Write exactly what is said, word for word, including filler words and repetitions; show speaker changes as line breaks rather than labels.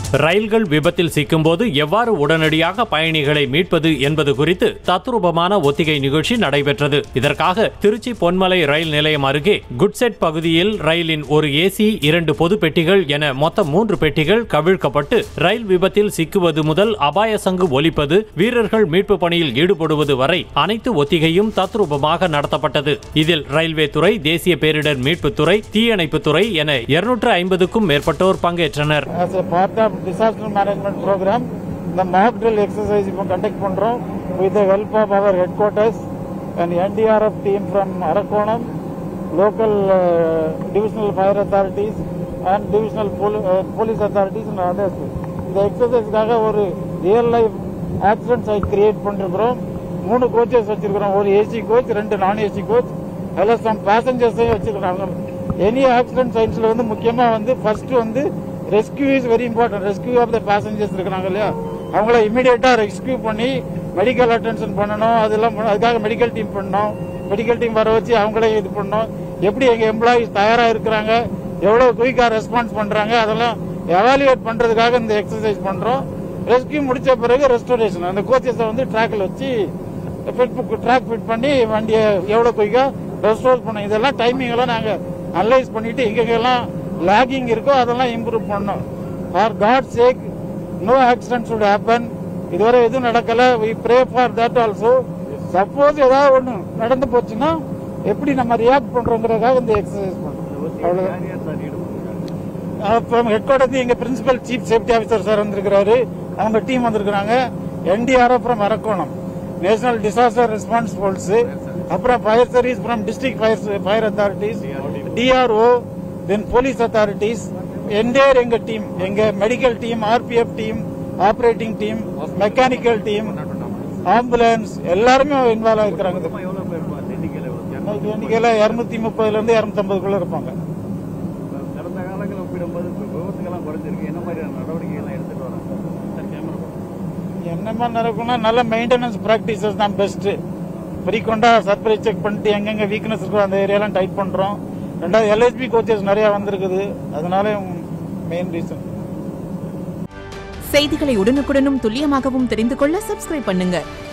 ரயில்கள் விபத்தில் சிக்கும்போது எவ்வாறு உடனடியாக பயணிகளை மீட்பது என்பது குறித்து தத்ரூபமான ஒத்திகை நிகழ்ச்சி நடைபெற்றது. இதற்காக திருச்சி பொன்மலை ரயில் நிலையம் அருகே குட்செட் பகுதியில் ரயிலின் ஒரு ஏசி, இரண்டு பொது பெட்டிகள் என மொத்தம் மூன்று பெட்டிகள் கவிழ்க்கப்பட்டு ரயில் விபத்தில் சிக்குவது முதல் அபாய சங்கு ஒலிப்பது, வீரர்கள் மீட்பு பணியில் ஈடுபடுவது வரை அனைத்து ஒத்திகையும் தத்ரூபமாக நடத்தப்பட்டது. இதில் ரயில்வே துறை, தேசிய பேரிடர் மீட்பு துறை, தீயணைப்பு துறை என இருநூற்று ஐம்பதுக்கும் மேற்பட்டோர் பங்கேற்றனர்.
Disaster management program, the mock drill exercise we conduct பண்றோம் with the help of our headquarters and N D R F team from Arakonam, local uh, divisional fire authorities and divisional pol uh, police authorities and others. இந்த எக்ஸசைஸ்க்காக ஒரு real life accident site create பண்ணிருக்கிறோம். மூணு coaches வச்சிருக்கிறோம், ஒரு AC coach, ரெண்டு non AC coach, அதில் some பேசஞ்சர்ஸையும் வச்சிருக்கிறாங்க. எனி ஆக்சிடென்ட் சைட்ஸ்ல வந்து முக்கியமா வந்து ஃபர்ஸ்ட் வந்து rescue is very important. Rescue of the passengers இருக்கிறாங்க இல்லையா, அவங்கள இமீடியட்டா ரெஸ்கியூ பண்ணி மெடிக்கல் அட்டென்ஷன் பண்ணணும். அதெல்லாம் அதுக்காக மெடிக்கல் டீம் பண்ணணும். மெடிக்கல் டீம் வர வச்சு அவங்களே இது பண்ணணும். எப்படி எங்க எம்ப்ளாயிஸ் தயாரா இருக்கிறாங்க, எவ்வளவு குயிக்கா ரெஸ்பான்ஸ் பண்றாங்க, அதெல்லாம் எவாலுவேட் பண்றதுக்காக இந்த எக்ஸசைஸ் பண்றோம். ரெஸ்கியூ முடிச்ச பிறகு ரெஸ்டோரேஷன், அந்த கோச்சஸை வந்து ட்ராக்ல வச்சு ட்ராக் ஃபிட் பண்ணி வண்டியை எவ்வளவு குயிக்கா ரெஸ்டோர் பண்ணணும். இதெல்லாம் டைமிங் எல்லாம் நாங்க அனலைஸ் பண்ணிட்டு எங்கெல்லாம் லாகிங் இருக்கோ அதெல்லாம் இம்ப்ரூவ் பண்ணோம். For God sake no accident should happen. இதுவரை எதுவும் நடக்கல. We pray for that also. Suppose ஏதாவது ஒன்று நடந்து போச்சுன்னா எப்படி நம்ம ரியாக்ட் பண்றோங்கிறதுக்காக இந்த எக்ஸசைஸ் பண்றோம். அவ்வளவுதான். ஹெட் குவார்டர் எங்க principal chief safety officer sir வந்திருக்கிறாரு, அவங்க டீம் வந்திருக்கிறாங்க. NDRF from Arakkonam, national disaster response force, அப்புறம் fire service from district fire fire authorities, DRO, then police authorities, entire எங்க டீம், எங்க medical team, RPF team, operating team, mechanical team, ambulance எல்லாருமே involve ஆயிருக்கிறாங்க. எண்ணிக்கையில இருநூத்தி முப்பதுல இருந்து இருநூத்தி ஐம்பதுக்குள்ள இருப்பாங்க.
கடந்த காலங்களில் ஒப்பிடும்போது விபத்துக்கெல்லாம் குறைஞ்சிருக்கு. என்ன மாதிரியான நடவடிக்கைகள் எடுத்துட்டு வராங்க?
என்ன மாதிரி நடக்கும்னா நல்ல மெயின்டெனன்ஸ் பிராக்டிசஸ் தான் பெஸ்ட். ஃப்ரீக்வெண்டா சர்ப்ரைஸ் செக் பண்ணிட்டு எங்கெங்க வீக்னஸ் இருக்கோ அந்த ஏரியாலாம் டைட் பண்றோம். ரெண்டாவது எல்ஹெச்பி கோச்சஸ் நிறைய வந்திருக்குது, அதனால மெயின் ரீசன்.
செய்திகளை உடனுக்குடனும் துல்லியமாகவும் தெரிந்து கொள்ள சப்ஸ்கிரைப் பண்ணுங்க.